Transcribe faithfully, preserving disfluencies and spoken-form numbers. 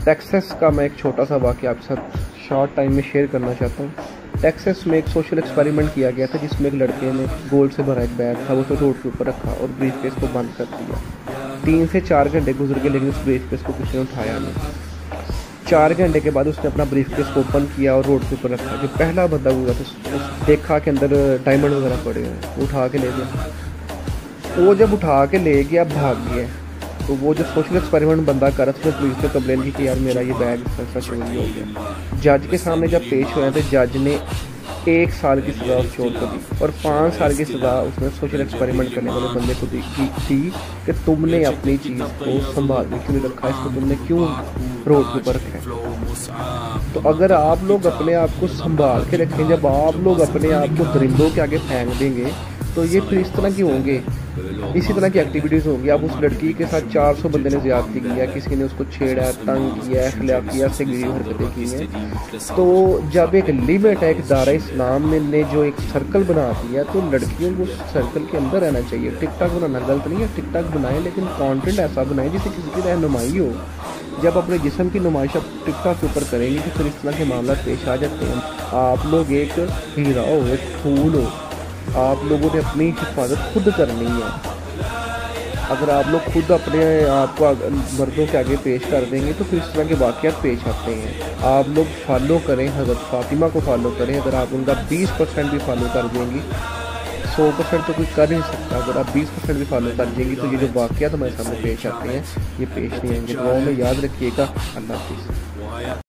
Texas का मैं एक छोटा सा वाक़या आपके साथ शॉर्ट टाइम में शेयर करना चाहता हूँ। टेक्सास में एक सोशल एक्सपेरिमेंट किया गया था जिसमें एक लड़के ने गोल्ड से भरा एक बैग था, वो तो रोड के ऊपर रखा और ब्रीफकेस को बंद कर दिया। तीन से चार घंटे गुजर गए लेकिन उस ब्रीफकेस को किसी ने उठाया नहीं। चार घंटे के बाद उसने अपना ब्रीफकेस को ओपन किया और रोड के ऊपर रखा। जो पहला बंदा हुआ था देखा कि अंदर डायमंड वगैरह पड़े हुए हैं, उठा के ले गया। वो जब उठा के ले गया भाग गया, तो वो जो सोशल एक्सपेरिमेंट बंदा कर रहा था उसने पुलिस से कंप्लेन की कि यार मेरा ये बैग ऐसा चोरी हो गया। जज के सामने जब पेश हुए तो जज ने एक साल की सज़ा उस चोर को दी और पाँच साल की सज़ा उसने सोशल एक्सपेरिमेंट करने वाले बंदे को दी थी कि तुमने अपनी चीज़ को संभाल के क्यों नहीं रखा, इसको तुमने क्यों रोड के ऊपर रखा है। तो अगर आप लोग अपने आप को संभाल के रखें, जब आप लोग अपने आप को दरिंदों के आगे फेंक देंगे तो ये फिर इस तरह की होंगे, इसी तरह की एक्टिविटीज़ होंगी। अब उस लड़की के साथ चार सौ बंदे ने ज़्यादती की है, किसी ने उसको छेड़ा, तंग किया, अखलाकिया से गिरी हरकतें की हैं। तो जब एक लिमिट है, एक दायरा इस्लाम ने, ने जो एक सर्कल बना दिया, तो लड़कियों को सर्कल के अंदर रहना चाहिए। टिकटॉक बनाना गलत नहीं है, टिकटॉक बनाएं लेकिन कंटेंट ऐसा बनाएं जिससे किसी की रहनुमाई हो। जब अपने जिस्म की नुमाइश आप टिकटॉक के ऊपर करेंगे तो फिर इस तरह के मामला पेश आ जाते हैं। आप लोग एक हीरा हो, एक फूल हो, आप लोगों ने अपनी हिफाजत खुद करनी है। अगर आप लोग खुद अपने आप को मर्दों के आगे पेश कर देंगे तो फिर इस तरह के वाक़यात पेश आते हैं। आप लोग फॉलो करें, हज़रत फातिमा को फॉलो करें। अगर आप उनका बीस परसेंट भी फॉलो कर देंगी, सौ परसेंट तो कोई कर नहीं सकता, अगर आप बीस परसेंट भी फॉलो कर देंगी तो ये जो वाक़यात हमारे सामने पेश आते हैं ये पेश नहीं आएंगे। दुआओं में याद रखिएगा। अल्लाह हाफ़िज़।